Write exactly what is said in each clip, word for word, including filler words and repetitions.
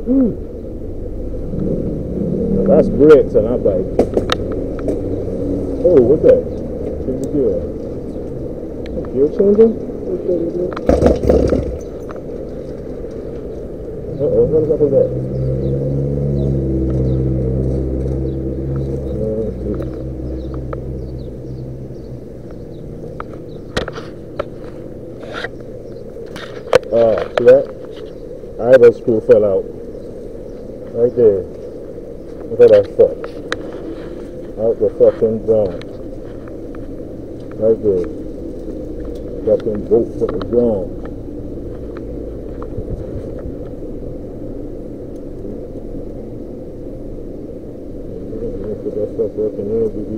Mm. That's brakes on our bike. Oh, what's that? Change the gear. Gear changer? Uh-oh, what is up with that? Oh, see that? Idle screw fell out. Right there. Look at that fuck. Out the fucking ground. Right there. Fucking bolt for the ground. Put that stuff working here, baby.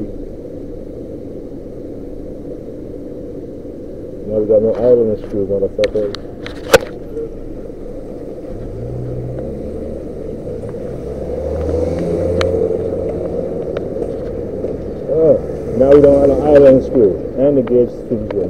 Now we got no idling screw, motherfucker. Now we don't have an island screw and the gauge fusion.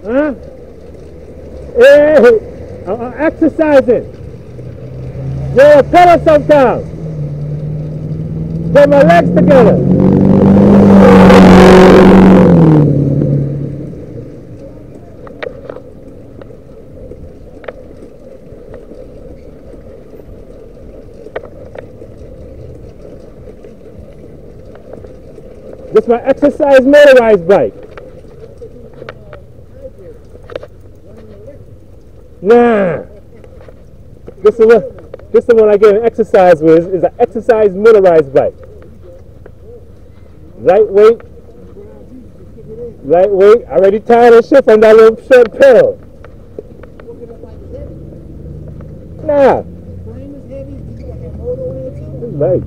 Huh? Hey, I'm, I'm exercising. Yeah, pedal sometimes. Get my legs together. This is my exercise motorized bike. Nah. This is what this is the one I get an exercise with. Is an exercise motorized bike. Lightweight. Lightweight. I already tired of shit from that little short pedal. Nah. It's light.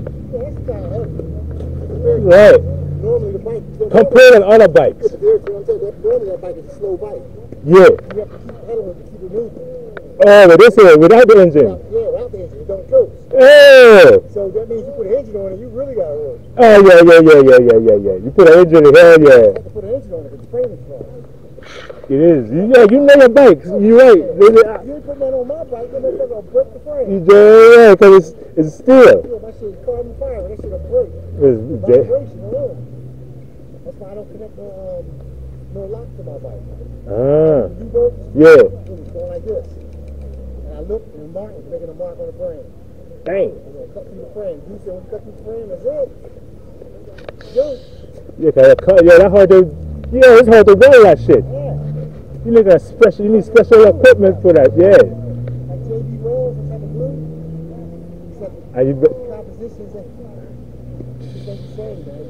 Right. Normally the bike compared to other bikes. Normally that bike is a slow bike. Yeah. You have to keep pedaling to keep it moving. Oh, but this here, without the engine. Yeah, without the engine, you don't coast. Oh. So that means you put an engine on it, you really got to work. Oh, yeah, yeah, yeah, yeah, yeah, yeah, yeah. You put an engine in, hell yeah. You have to put an engine on it because the frame is strong. It is. You, yeah, you know your bikes. You're right. You ain't putting that on my bike, that motherfucker will break the frame. You just, yeah, because it's, it's steel. Yeah, my shit is carbon fiber, that shit will break. It's, vibration alone. That's why I don't connect no, um, no lock to my bike. Ah. You both, yeah. it's going like this. And I look and the mark is making a mark on the frame. Dang. I'm going to cut through the frame. You said when you cut through the frame, that's it. Yo. Yeah, cause, yeah, that's hard to, yeah, it's hard to roll that shit. Yeah. You need a special, you need special equipment for that, yeah. Like J B rolls, some type of glue. Except And you, the compositions that just ain't the same, man.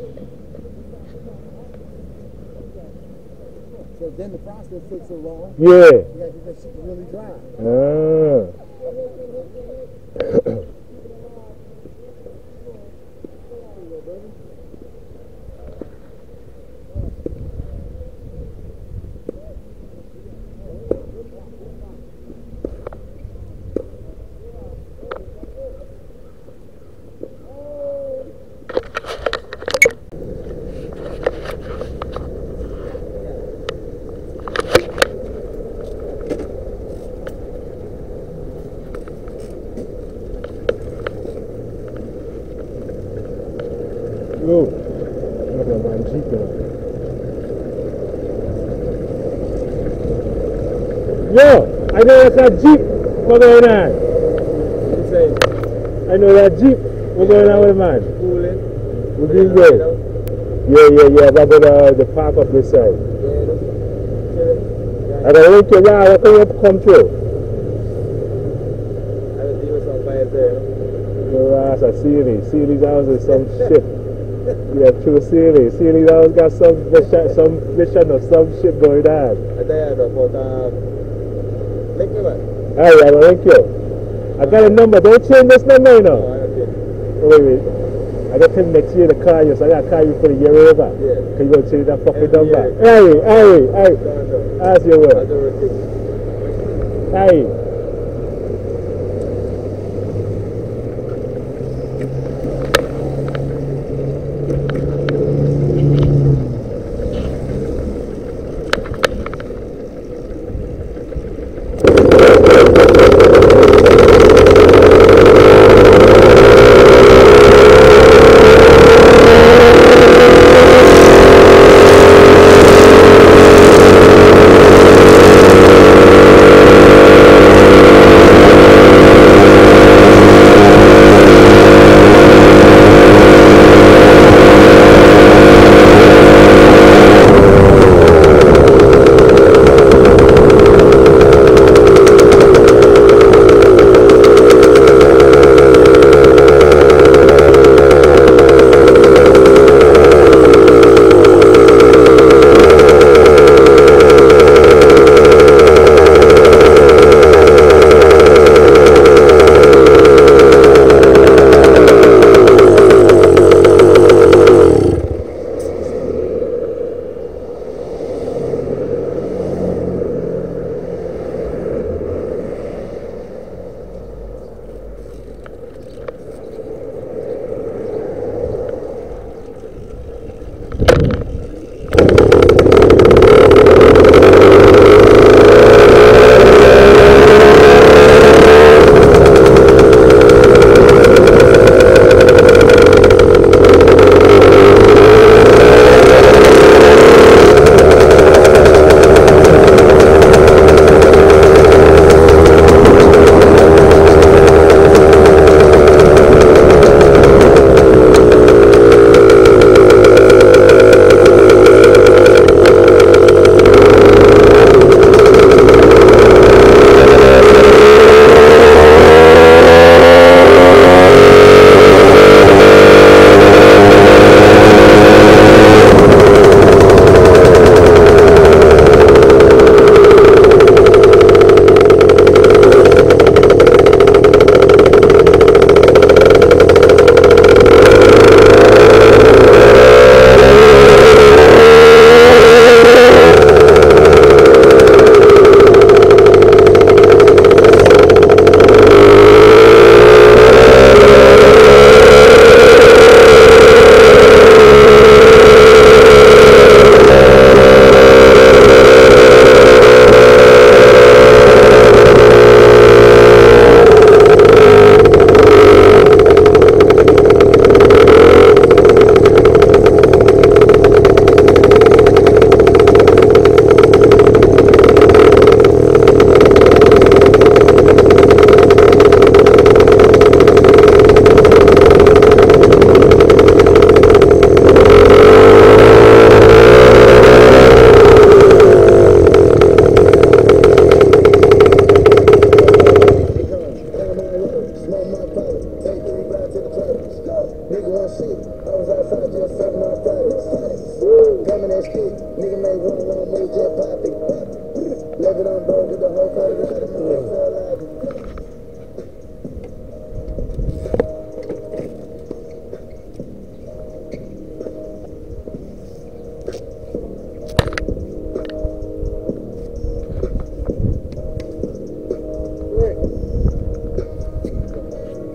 So then the process takes so long. yeah. You got to get that shit to really dry. Ah. Yo, look at my Jeep now. Yo, I know that's that Jeep. What's going on? What you say? I know that Jeep. What's going on with it, man? Cooling. We're doing good. Yeah, yeah, yeah. About the, the park up this side. Yeah, I don't link your ride. What can you come through? I was doing some by there. Your ass, I see these. See these houses, some shit. Yeah, true, see these. See these houses got some vision, some vision or some shit going on. I tell you about, um, link me, man. Alright, I will link you. I got a number. Don't change this number, you know. No, I don't care. Oh, wait, wait. I got him next year to call you, so I got to call you for the year over. Yeah. Because you're going to change that fucking Every number. year. Hey, hey, hey. No, no. Ask your I word. don't receive. Hey.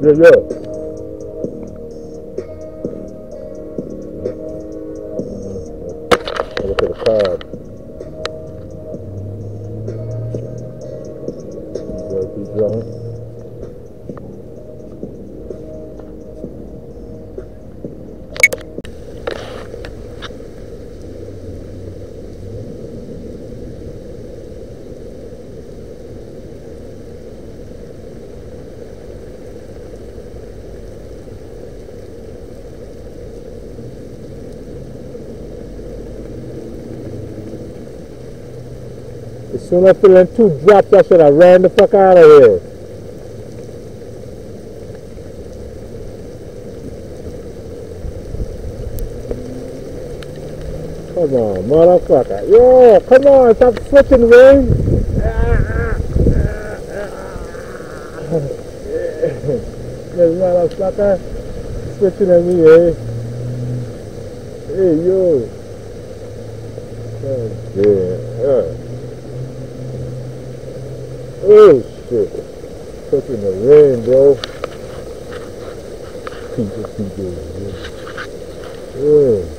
Yeah, yeah. Look at the card. Keep going. As soon as I feel them two drops, I should have ran the fuck out of here. Come on, motherfucker. Yo, come on, stop switching, man. This motherfucker switching at me, eh? Hey, yo. Oh, yeah. Uh. Oh, shit. Stuck in the rain, bro. People, people, yeah. Yeah.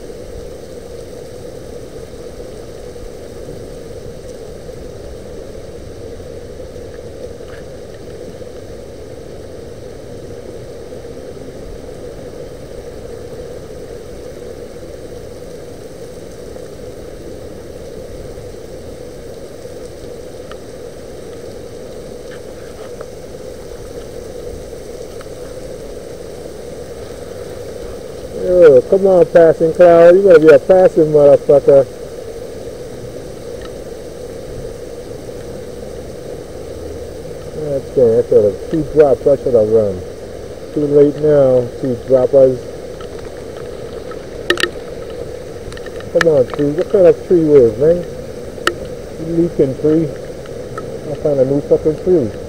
Yo, come on, passing cloud. You better be a passing motherfucker. Okay, I should have two drops. I should have run. Too late now. Two droppers. Come on, tree. What kind of tree is, man? You leaking tree? I'll find a new fucking tree.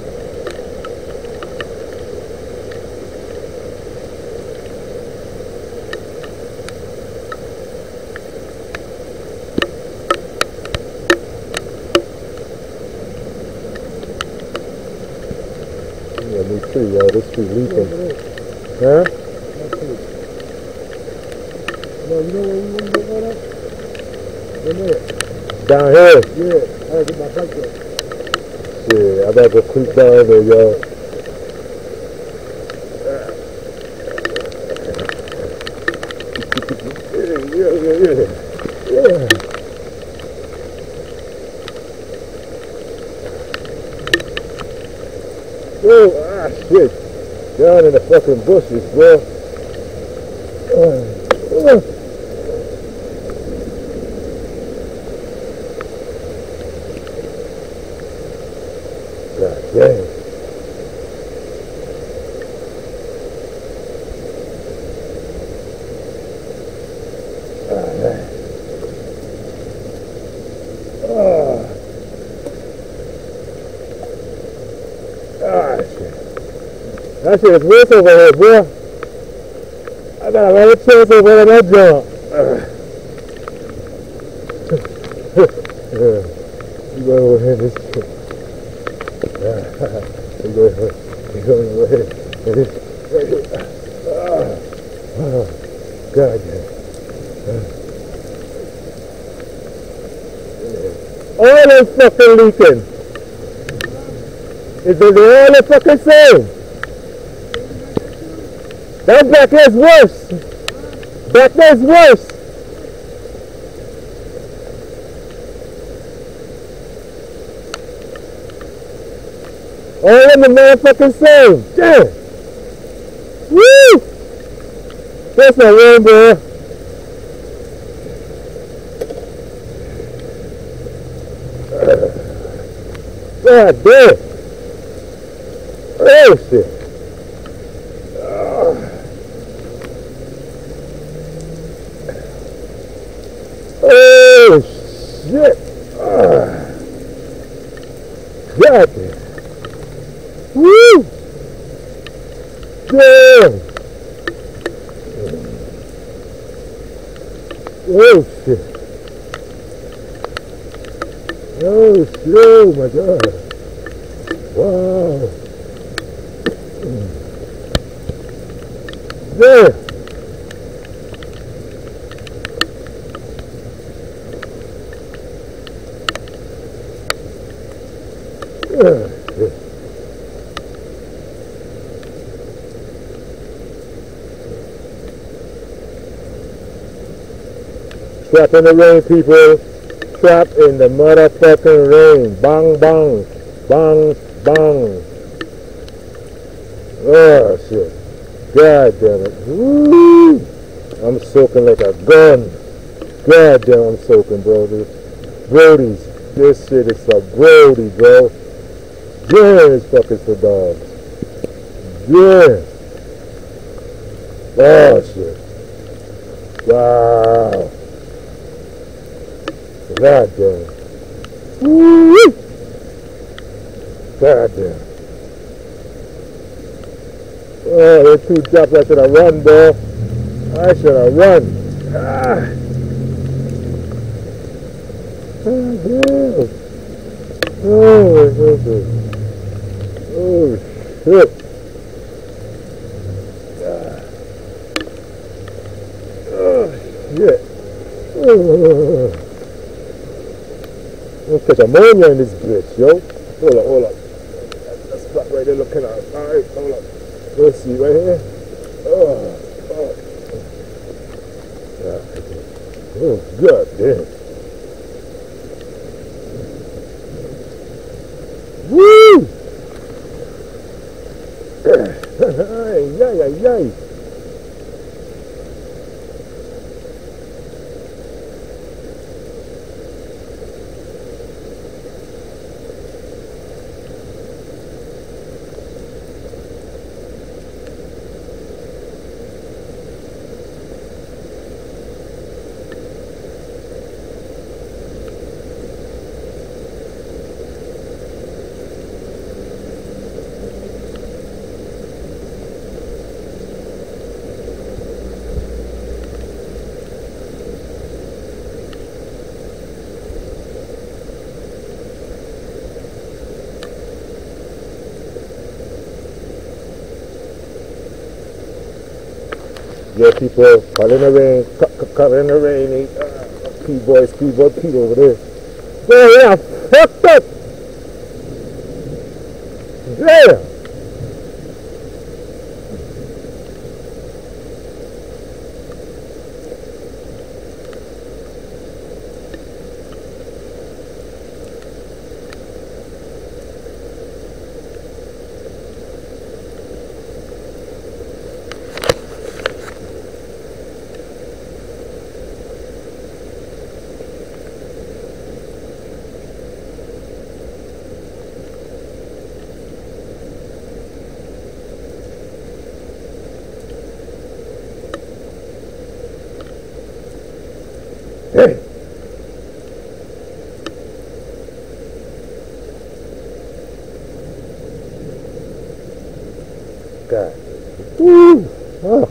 Yeah, new tree, yo. This tree leaking. Huh? No, you know where we want to get one up? In there. Down here? Yeah, I gotta get my bike there. Yeah, I better go creep down there, yo. Yeah, yeah, yeah, yeah. Whoa, ah, shit. Down in the fucking bushes, bro. Uh, uh. God damn. Ah, man. Ah. Ah, shit. That shit is worse over here, bro. I got a lot of chance over there, that jump. You go over here, this shit. You go over here. You go over here. Oh, God, yeah. All them fucking leaking. Is it all the fucking same? That back there's worse. Back there's worse. All of them the motherfucking same. Damn. Woo! That's my room, bro. God damn. Oh shit. Oh shit. God damn. Woo! Damn. Oh shit. Oh shit, oh my God. Wow. Trap in the rain, people. Trap in the motherfucking rain. Bang, bang. Bang, bang. Oh, shit. God damn it. Woo! I'm soaking like a gun. God damn, I'm soaking, bro. This, Brody's. This shit is for Brody, bro. Yeah, this fucking for dogs. Yeah. Oh, shit. Wow. God damn. Woo! God damn. Oh, those two drops. I should have run, bro. I should have run. Ah. Oh, damn. Oh, my goodness. Oh, shit. Ah. Oh, shit. Oh. I'm gonna catch ammonia in this bitch, yo. Hold up, hold up. That spot right there looking out. Alright, hold up. Let's see, right here. Oh, oh. Ah, oh, god damn. Woo! Ay, ay, ay, ay. Yeah, people, call in the rain, call in the rain, uh, P-boy, P-boy, Pete over there. Yeah, yeah, fucked up. Yeah. Hey. God. Woo. Fuck.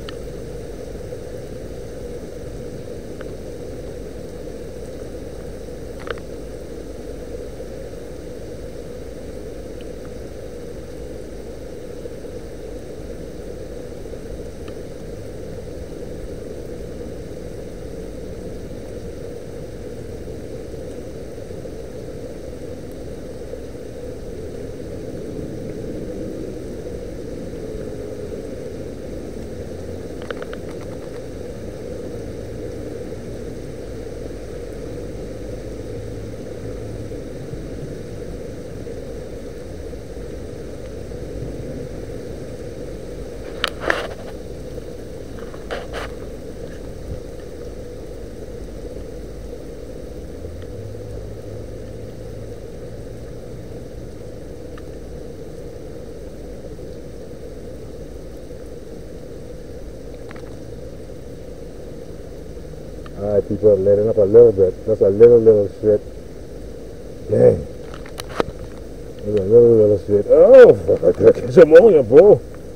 Alright, people, letting up a little bit. Just a little, little shit. Dang. Just a little, little shit. Oh, fuck, I gotta catch ammonia, bro.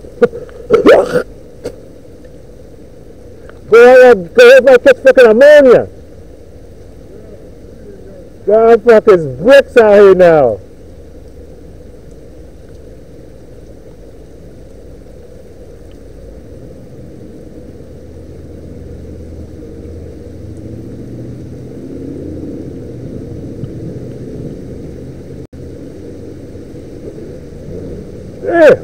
Bro, I gotta catch fucking ammonia. God, fuck, it's bricks out here now. Yeah.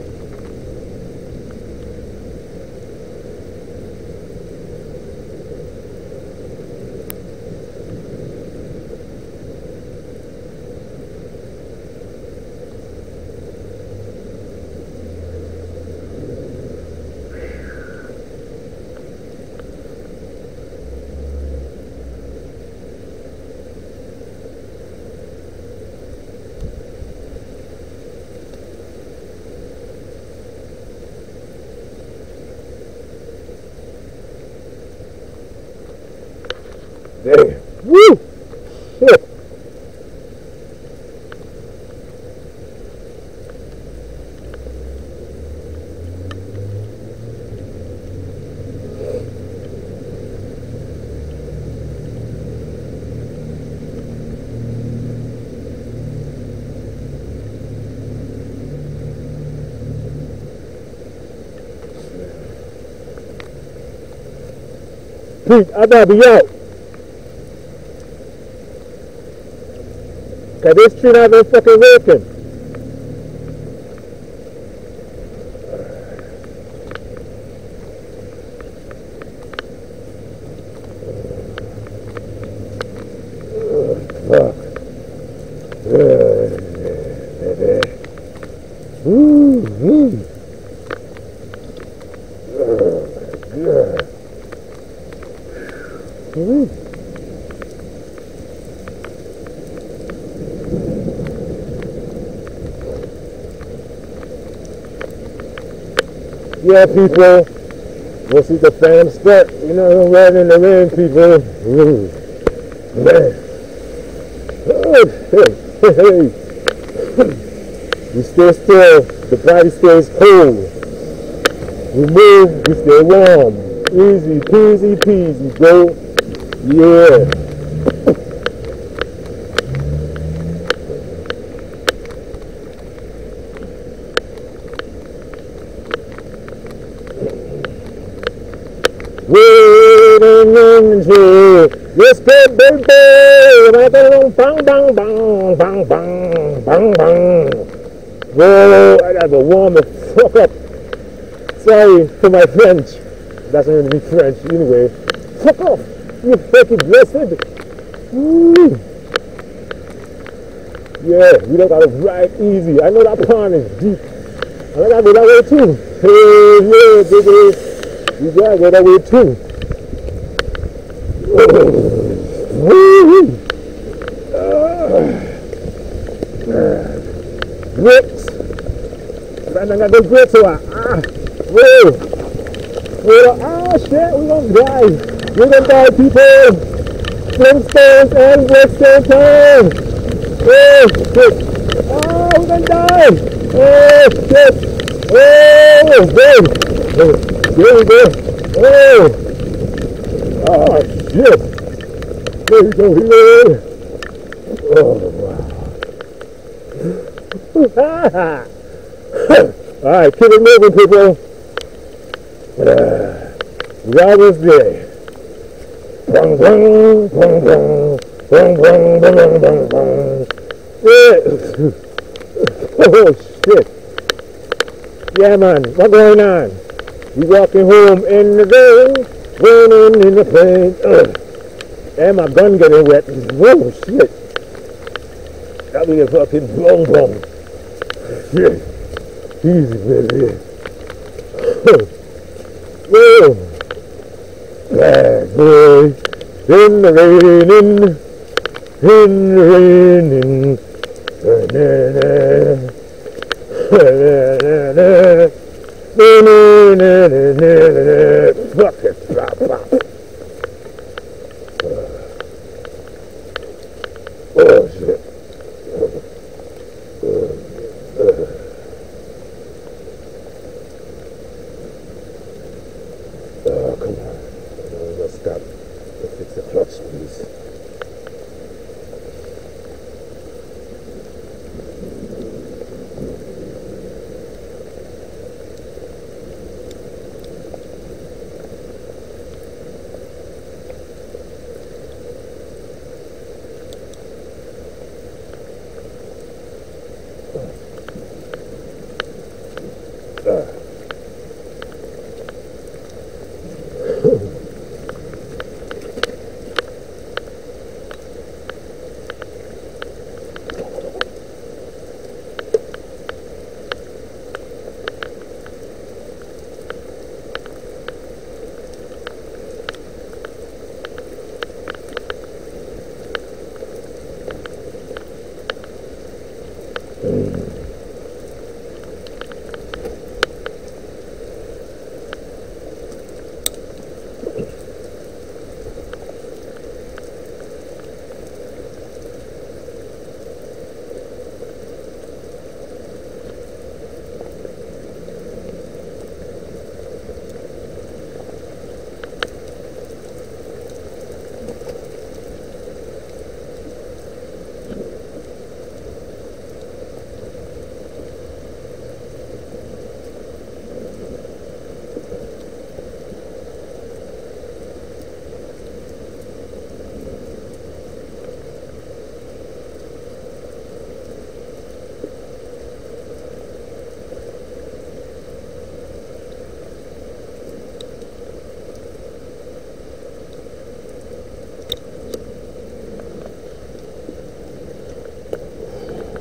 Damn. Woo! Shit. Pete, I gotta be out. Cause this tree not even fucking working. Fuck. Ooh, ooh. God. Ooh. Yeah, people, we'll see the fan start. You know, riding in the rain, people. Ooh. Man. Oh, hey, hey, hey. We stay still, the body stays cold. We move, we stay warm. Easy peasy peasy, bro. Yeah. Waiting in the tree. Let's go, baby. Bang, bang, bang, bang, bang, bang, bang. Whoa, I gotta warm the fuck up. Sorry for my French. That's not even French anyway. Fuck off, you fucking blessed. Woo. Yeah, you don't gotta ride easy. I know that pond is deep. And I gotta go that way too. Hey, yeah, baby. You gotta go that way too. Woo. Grips. I got those grips on. Ah. Whoa. Whoa. Ah, shit. We're gonna die. We're gonna die, people. Flintstones and Western time. Oh, shit. Oh, we're gonna die. Oh, shit. Oh, good. There we go. Oh. Oh, shit. There we go here. Oh, wow. Alright, keep it moving, people. Uh, that was there. Bang, bang, bang, bang, bang, bang, bang, bang, bang. Yeah. Oh, shit. Yeah, man, what's going on? We walking home in the rain, raining in the plane. Ugh. And my gun getting wet. Whoa, shit. That be a fucking blong blong. Shit. Easy, baby. Whoa. Bad boy. In the raining. In the raining. Fuck it. Pop, pop. Oh, shit. Oh, come on. Let's stop. Let's fix the clutch, please.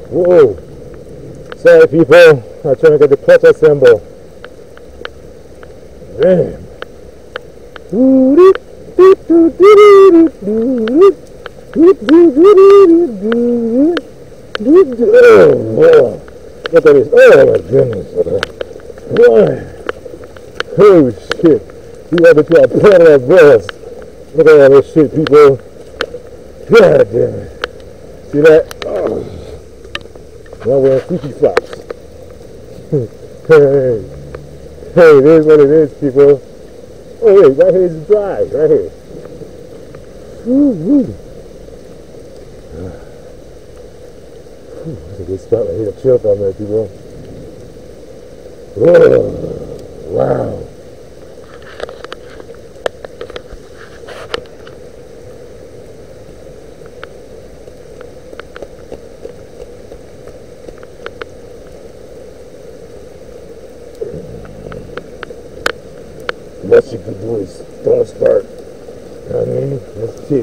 Whoa. Sorry people, I'm trying to get the clutch assemble. Damn. Oh boy. Look at this. Oh my goodness. Boy. Oh shit. You have to try to put that bus. Look at all this shit, people. God damn it. See that? Oh. Now we're wearing fleecy flops. Hey. Hey, it is what it is, people. Oh wait, right here is dry. Right here. Woo woo. That's a good spot right here to chill for a minute, people. Whoa. Wow. Unless you good boys don't start. You know what I mean? Let's see.